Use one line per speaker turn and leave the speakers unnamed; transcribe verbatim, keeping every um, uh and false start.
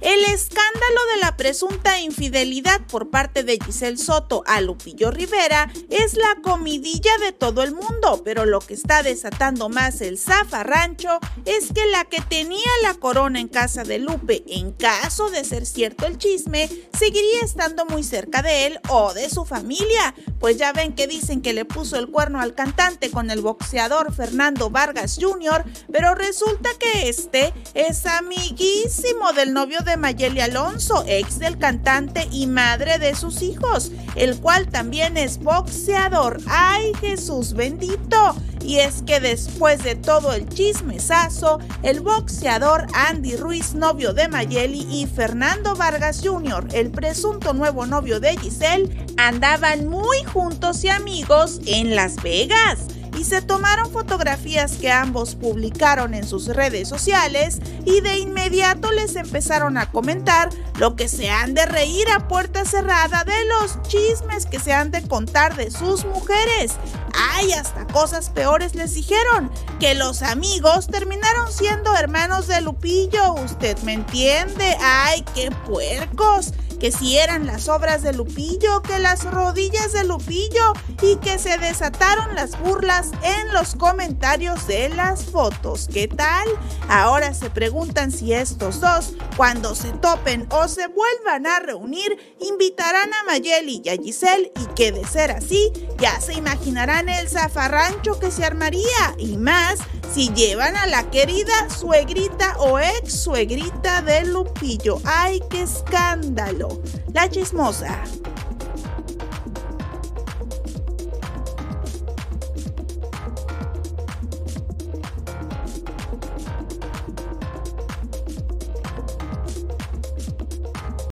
El escándalo de la presunta infidelidad por parte de Giselle Soto a Lupillo Rivera es la comidilla de todo el mundo, pero lo que está desatando más el zafarrancho es que la que tenía la corona en casa de Lupe, en caso de ser cierto el chisme, seguiría estando muy cerca de él o de su familia, pues ya ven que dicen que le puso el cuerno al cantante con el boxeador Fernando Vargas junior, pero resulta que este es amiguísimo del novio de Mayeli Alonso, ex del cantante y madre de sus hijos, el cual también es boxeador. ¡Ay, Jesús bendito! Y es que después de todo el chismesazo, el boxeador Andy Ruiz, novio de Mayeli, y Fernando Vargas junior, el presunto nuevo novio de Giselle, andaban muy juntos y amigos en Las Vegas. Y se tomaron fotografías que ambos publicaron en sus redes sociales y de inmediato les empezaron a comentar lo que se han de reír a puerta cerrada de los chismes que se han de contar de sus mujeres. Ay, hasta cosas peores les dijeron, que los amigos terminaron siendo hermanos de Lupillo, ¿usted me entiende? Ay, qué puercos, que si eran las obras de Lupillo, que las rodillas de Lupillo, y que se desataron las burlas en los comentarios de las fotos. ¿Qué tal? Ahora se preguntan si estos dos, cuando se topen o se vuelvan a reunir, invitarán a Mayeli y a Giselle, y que de ser así, ya se imaginarán el zafarrancho que se armaría, y más si llevan a la querida suegrita o ex suegrita de Lupillo. ¡Ay, qué escándalo! La Chismosa.